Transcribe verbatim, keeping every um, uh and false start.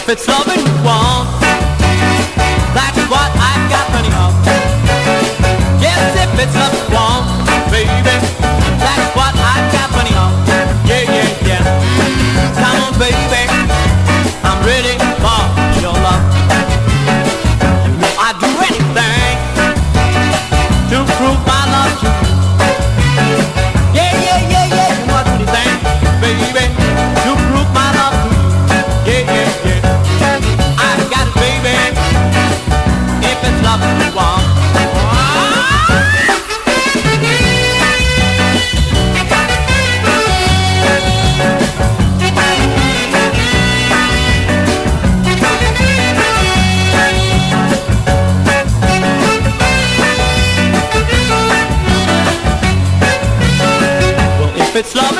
it's loving you want, that's what I've got plenty of. Yes, if it's love you want, baby, that's what I've got plenty of. Yeah, yeah, yeah. Come on, baby, I'm ready for your love. You know I'd do anything to prove my love to you. Yeah, yeah, yeah, yeah. You know I'd do anything, baby, to prove my love to you. Yeah, yeah, yeah. I got it, baby, if it's love you want. Well, if it's love